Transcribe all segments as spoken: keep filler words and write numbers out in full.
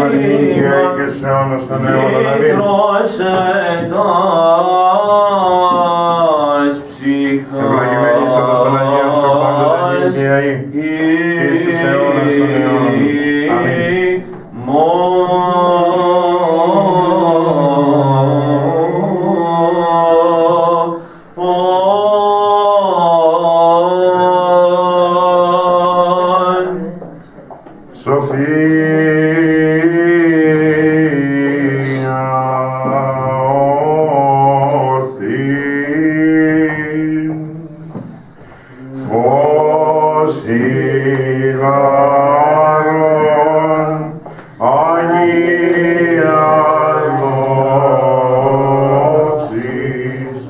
αλήθεια και σε αιώνας των αιώνων. Αμήν. Ευλογημένη εις όλος των Αγίων σου πάντοτε γη και αεί, εις τους αιώνας των αιώνων. Αμήν. Σοφία όρθη, φως χιλάρων, Αγίας δόξης,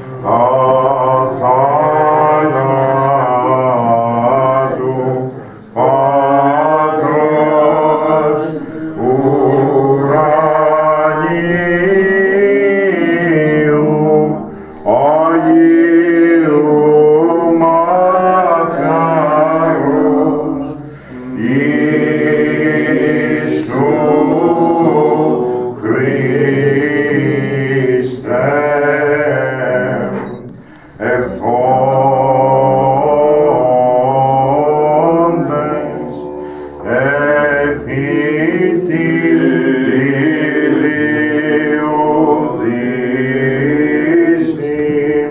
αθάνατου Πατρός ουρανίου, Αγίου μακαρός, εις του Χριστέ ερθόντες επί τηλείου δύστην,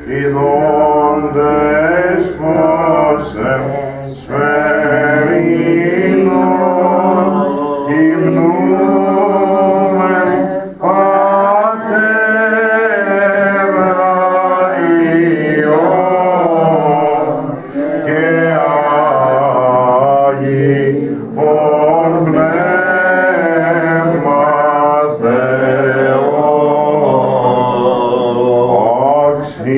ειδώντες φως σφαιρινών υμνούμεν Πατέρα Υιόν και Άγιον Πνεύμα Θεόν,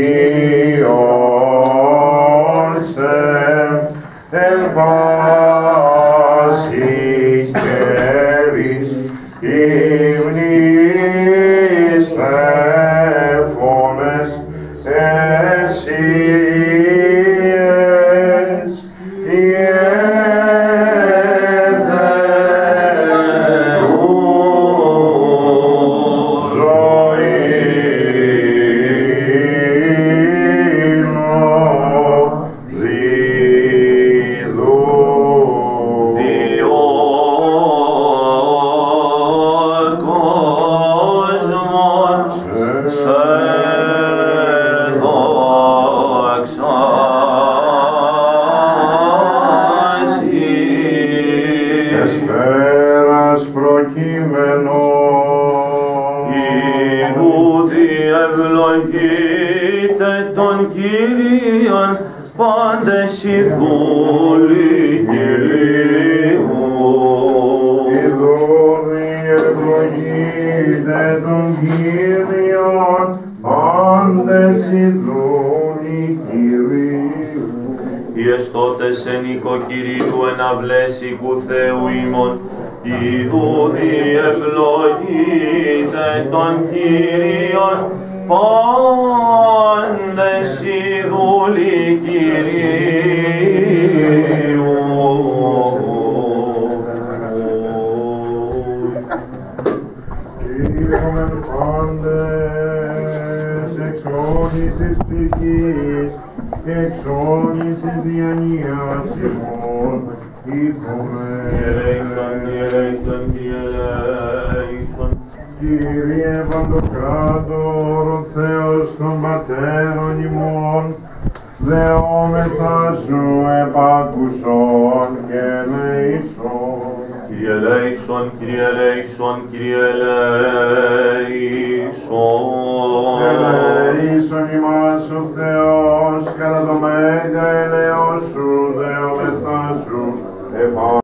αξιόν σε εν πάσχη καιρής υμνείς Θεόφωνες εσύες ιεθερού ζωήνο δίδου. Εσπέρας προκείμενο Ιδούτη ευλογείτε τον Κύριον πάντες οι δούλοι Κυρίου. Ιδούτη ευλογείτε τον Κύριον πάντες οι δούλοι Κυρίου. Οι εστώτες εν οίκο Κυρίου εν αυλές οίκου Θεού ημών, Ιδούτη ευλογείτε τον Κύριον πάντες οι δούλοι Κυρίου. Κύριον πάντες εξ όλης της ψυχής και εξ όλης της διανοίας ημών, Ελέησον, ελέησον, ελέησον. Κύριε Παντοκράτορ, ο Θεός των Πατέρων ημών, δεόμεθα σου επάκουσον και ελέησον. Κύριε ελέησον, Κύριε ελέησον, Κύριε ελέησον. Ελέησον ημάς ο Θεός, κατά το μέγα ελεός σου, δεόμεθα σου επάκουσον.